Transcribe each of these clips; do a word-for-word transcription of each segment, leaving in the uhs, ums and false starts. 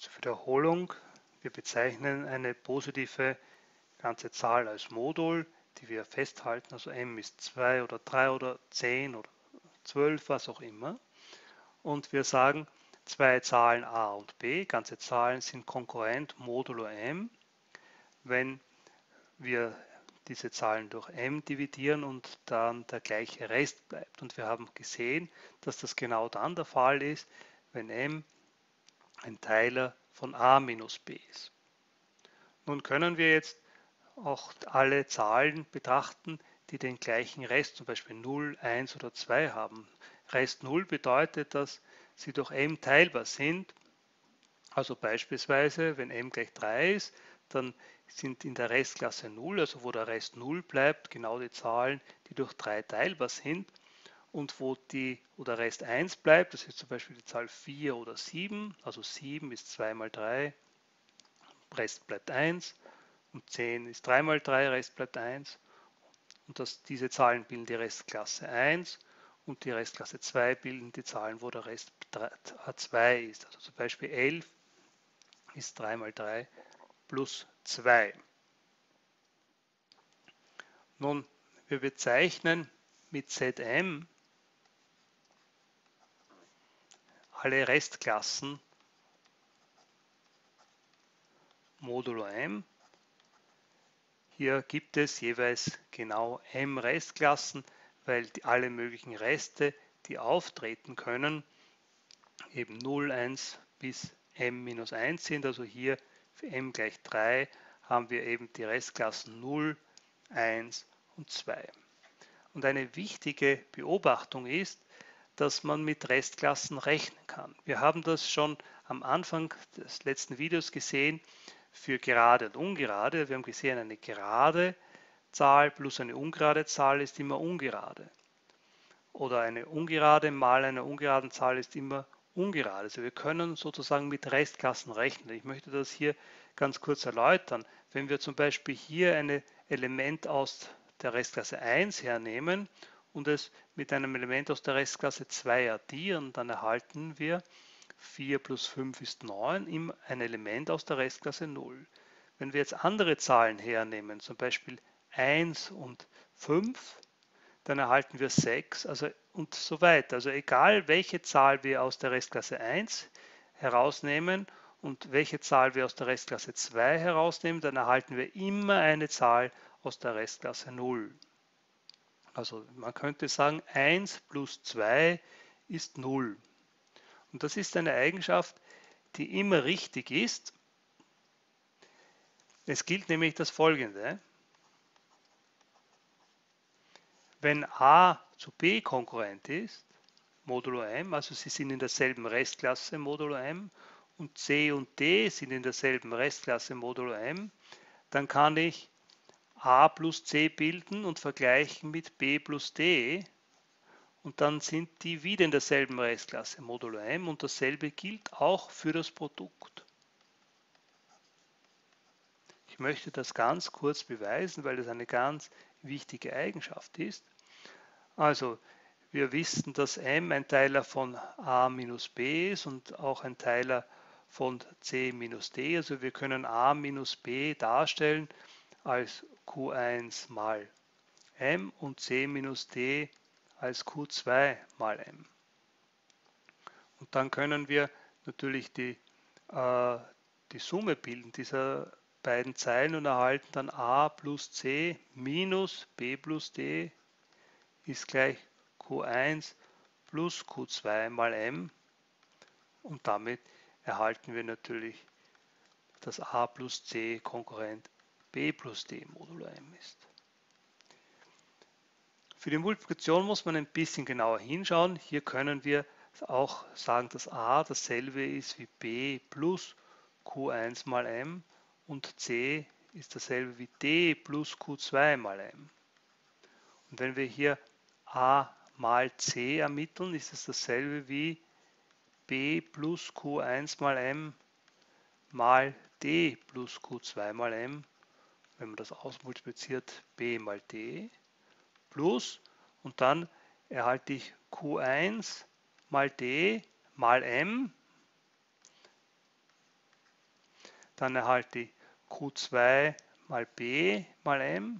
Zur Wiederholung: Wir bezeichnen eine positive ganze Zahl als Modul, die wir festhalten, also m ist zwei oder drei oder zehn oder zwölf, was auch immer. Und wir sagen, zwei Zahlen a und b, ganze Zahlen, sind konkurrent modulo m, wenn wir diese Zahlen durch m dividieren und dann der gleiche Rest bleibt. Und wir haben gesehen, dass das genau dann der Fall ist, wenn m ein Teiler von a minus b ist. Nun können wir jetzt auch alle Zahlen betrachten, die den gleichen Rest, zum Beispiel null, eins oder zwei haben. Rest null bedeutet, dass sie durch m teilbar sind. Also beispielsweise, wenn m gleich drei ist, dann sind in der Restklasse null, also wo der Rest null bleibt, genau die Zahlen, die durch drei teilbar sind. Und wo die oder Rest eins bleibt, das ist zum Beispiel die Zahl vier oder sieben, also sieben ist zwei mal drei, Rest bleibt eins, und zehn ist drei mal drei, Rest bleibt eins. Und das, diese Zahlen bilden die Restklasse eins und die Restklasse zwei bilden die Zahlen, wo der Rest zwei ist. Also zum Beispiel elf ist drei mal drei plus zwei. Nun, wir bezeichnen mit Zm alle Restklassen modulo m. Hier gibt es jeweils genau m Restklassen, weil die, alle möglichen Reste, die auftreten können, eben null, eins bis m minus eins sind. Also hier für m gleich drei haben wir eben die Restklassen null, eins und zwei. Und eine wichtige Beobachtung ist, dass man mit Restklassen rechnen kann. Wir haben das schon am Anfang des letzten Videos gesehen für gerade und ungerade. Wir haben gesehen, eine gerade Zahl plus eine ungerade Zahl ist immer ungerade. Oder eine ungerade mal eine ungeraden Zahl ist immer ungerade. Also wir können sozusagen mit Restklassen rechnen. Ich möchte das hier ganz kurz erläutern. Wenn wir zum Beispiel hier ein Element aus der Restklasse eins hernehmen und es mit einem Element aus der Restklasse zwei addieren, dann erhalten wir vier plus fünf ist neun, ein Element aus der Restklasse null. Wenn wir jetzt andere Zahlen hernehmen, zum Beispiel eins und fünf, dann erhalten wir sechs, also und so weiter. Also egal welche Zahl wir aus der Restklasse eins herausnehmen und welche Zahl wir aus der Restklasse zwei herausnehmen, dann erhalten wir immer eine Zahl aus der Restklasse null. Also man könnte sagen, eins plus zwei ist null. Und das ist eine Eigenschaft, die immer richtig ist. Es gilt nämlich das Folgende: Wenn a zu b konkurrent ist, modulo m, also sie sind in derselben Restklasse modulo m, und c und d sind in derselben Restklasse modulo m, dann kann ich a plus c bilden und vergleichen mit b plus d, und dann sind die wieder in derselben Restklasse modulo m, und dasselbe gilt auch für das Produkt. Ich möchte das ganz kurz beweisen, weil das eine ganz wichtige Eigenschaft ist. Also wir wissen, dass m ein Teiler von a minus b ist und auch ein Teiler von c minus d. Also wir können a minus b darstellen als q eins mal m und c minus d als q zwei mal m. Und dann können wir natürlich die, äh, die Summe bilden dieser beiden Zeilen und erhalten dann a plus c minus b plus d ist gleich q eins plus q zwei mal m, und damit erhalten wir natürlich, dass a plus c konkurrent b plus d modulo m ist. Für die Multiplikation muss man ein bisschen genauer hinschauen. Hier können wir auch sagen, dass a dasselbe ist wie b plus q eins mal m und c ist dasselbe wie d plus q zwei mal m. Und wenn wir hier a mal c ermitteln, ist es dasselbe wie b plus q eins mal m mal d plus q zwei mal m. Wenn man das ausmultipliziert, b mal d plus, und dann erhalte ich q eins mal d mal m dann erhalte ich Q zwei mal B mal M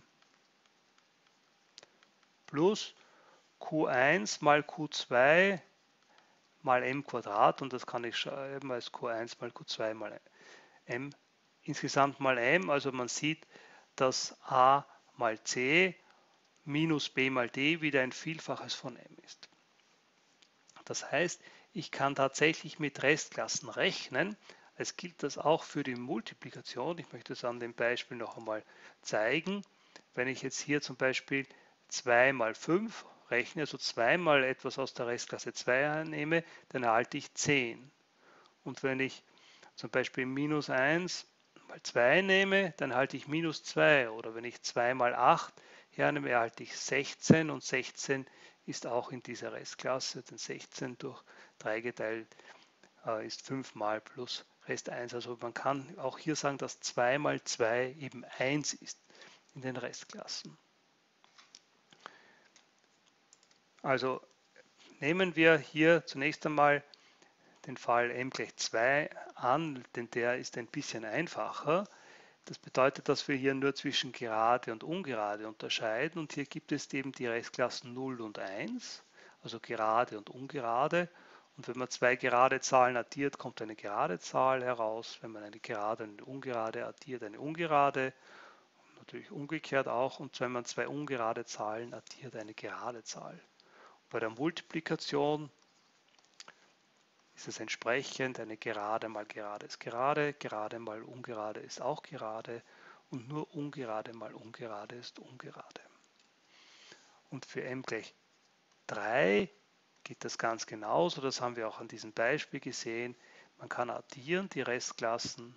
plus Q eins mal Q zwei mal M Quadrat, und das kann ich schreiben als Q eins mal Q zwei mal M insgesamt mal M. Also man sieht, dass A mal C minus B mal D wieder ein Vielfaches von M ist. Das heißt, ich kann tatsächlich mit Restklassen rechnen. Es gilt das auch für die Multiplikation. Ich möchte es an dem Beispiel noch einmal zeigen. Wenn ich jetzt hier zum Beispiel zwei mal fünf rechne, also zwei mal etwas aus der Restklasse zwei annehme, dann erhalte ich zehn. Und wenn ich zum Beispiel minus eins mal zwei nehme, dann erhalte ich minus zwei. Oder wenn ich zwei mal acht hernehme, erhalte ich sechzehn, und sechzehn ist auch in dieser Restklasse, denn sechzehn durch drei geteilt äh, ist fünf mal plus Rest eins. Also man kann auch hier sagen, dass zwei mal zwei eben eins ist in den Restklassen. Also nehmen wir hier zunächst einmal den Fall m gleich zwei an, denn der ist ein bisschen einfacher. Das bedeutet, dass wir hier nur zwischen gerade und ungerade unterscheiden, und hier gibt es eben die Restklassen null und eins, also gerade und ungerade. Und wenn man zwei gerade Zahlen addiert, kommt eine gerade Zahl heraus. Wenn man eine gerade und eine ungerade addiert, eine ungerade. Natürlich umgekehrt auch. Und wenn man zwei ungerade Zahlen addiert, eine gerade Zahl. Bei der Multiplikation ist es entsprechend, eine Gerade mal Gerade ist Gerade, Gerade mal Ungerade ist auch Gerade, und nur Ungerade mal Ungerade ist Ungerade. Und für m gleich drei geht das ganz genauso, das haben wir auch an diesem Beispiel gesehen. Man kann addieren die Restklassen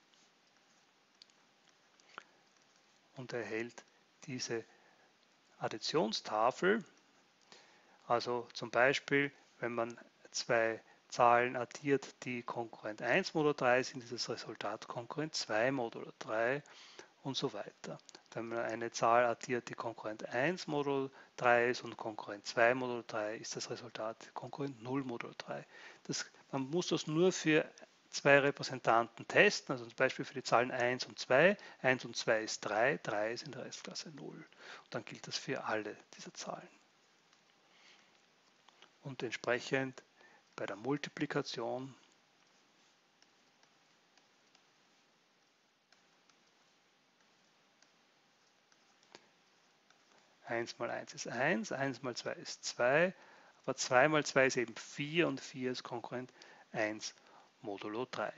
und erhält diese Additionstafel. Also zum Beispiel, wenn man zwei Zahlen addiert, die Konkurrent eins modulo drei sind, ist das Resultat Konkurrent zwei modulo drei und so weiter. Wenn man eine Zahl addiert, die Konkurrent eins modulo drei ist und Konkurrent zwei modulo drei, ist das Resultat Konkurrent null modulo drei. Das, man muss das nur für zwei Repräsentanten testen, also zum Beispiel für die Zahlen eins und zwei. eins und zwei ist drei, drei ist in der Restklasse null. Und dann gilt das für alle diese Zahlen. Und entsprechend bei der Multiplikation eins mal eins ist eins, eins mal zwei ist zwei, aber zwei mal zwei ist eben vier, und vier ist Konkurrent eins modulo drei.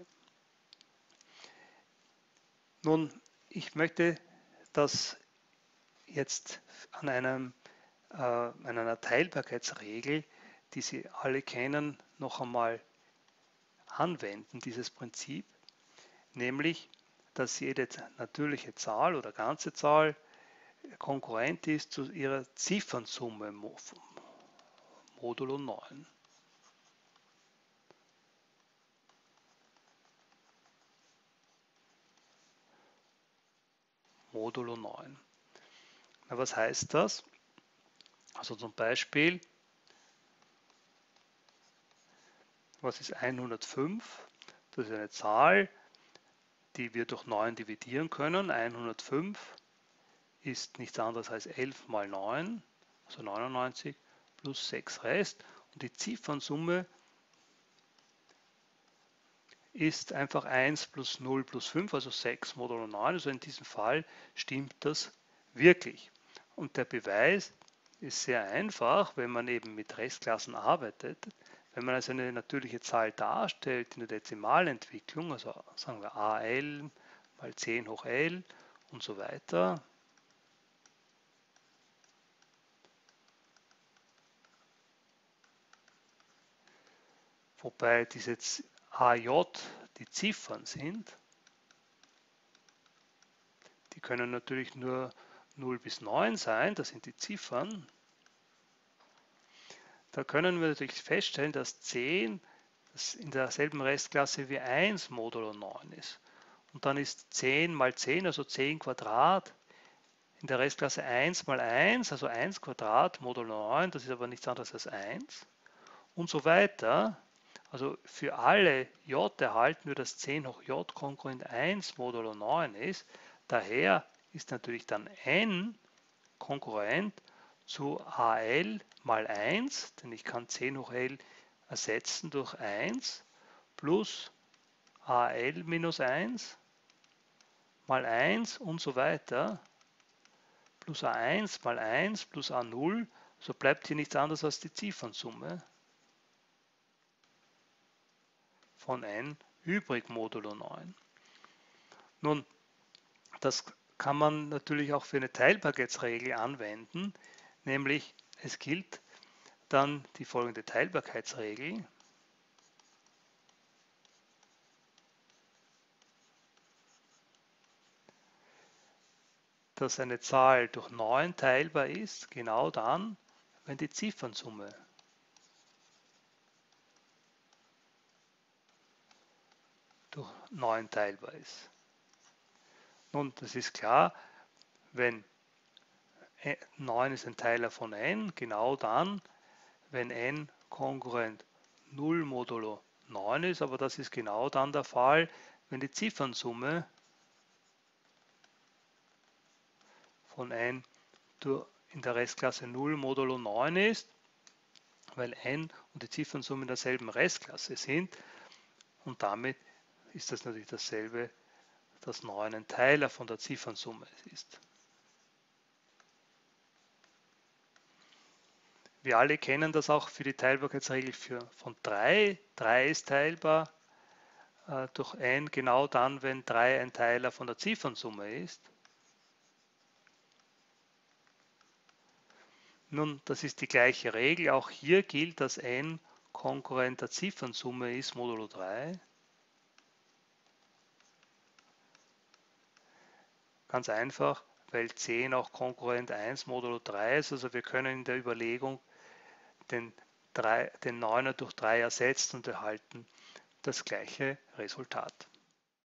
Nun, ich möchte das jetzt an, einem, äh, an einer Teilbarkeitsregel, die Sie alle kennen, noch einmal anwenden, dieses Prinzip, nämlich, dass jede natürliche Zahl oder ganze Zahl konkurrent ist zu ihrer Ziffernsumme modulo neun. Modulo neun. Na, was heißt das? Also zum Beispiel, was ist hundertfünf? Das ist eine Zahl, die wir durch neun dividieren können. hundertfünf ist nichts anderes als elf mal neun, also neunundneunzig, plus sechs Rest. Und die Ziffernsumme ist einfach eins plus null plus fünf, also sechs modulo neun. Also in diesem Fall stimmt das wirklich. Und der Beweis ist sehr einfach, wenn man eben mit Restklassen arbeitet. Wenn man also eine natürliche Zahl darstellt in der Dezimalentwicklung, also sagen wir A L mal zehn hoch L und so weiter, wobei diese A J die Ziffern sind, die können natürlich nur null bis neun sein, das sind die Ziffern. Da können wir natürlich feststellen, dass zehn in derselben Restklasse wie eins modulo neun ist. Und dann ist zehn mal zehn, also zehn Quadrat, in der Restklasse eins mal eins, also eins Quadrat modulo neun, das ist aber nichts anderes als eins. Und so weiter. Also für alle j erhalten wir, dass zehn hoch j konkurrent eins modulo neun ist. Daher ist natürlich dann n konkurrent zu al mal eins, denn ich kann zehn hoch l ersetzen durch eins plus al minus eins mal eins und so weiter plus a eins mal eins plus a null, so bleibt hier nichts anderes als die Ziffernsumme von n übrig modulo neun. Nun, das kann man natürlich auch für eine Teilbarkeitsregel anwenden, nämlich es gilt dann die folgende Teilbarkeitsregel. Dass eine Zahl durch neun teilbar ist, genau dann, wenn die Ziffernsumme durch neun teilbar ist. Nun, das ist klar, wenn neun ist ein Teiler von n, genau dann, wenn n konkurrent null modulo neun ist, aber das ist genau dann der Fall, wenn die Ziffernsumme von n in der Restklasse null modulo neun ist, weil n und die Ziffernsumme in derselben Restklasse sind und damit ist das natürlich dasselbe, dass neun ein Teiler von der Ziffernsumme ist. Wir alle kennen das auch für die Teilbarkeitsregel für, von drei. drei ist teilbar äh, durch n genau dann, wenn drei ein Teiler von der Ziffernsumme ist. Nun, das ist die gleiche Regel. Auch hier gilt, dass n konkurrent der Ziffernsumme ist modulo drei. Ganz einfach, weil zehn auch konkurrent eins modulo drei ist. Also wir können in der Überlegung den, den neuner durch drei ersetzen und erhalten das gleiche Resultat.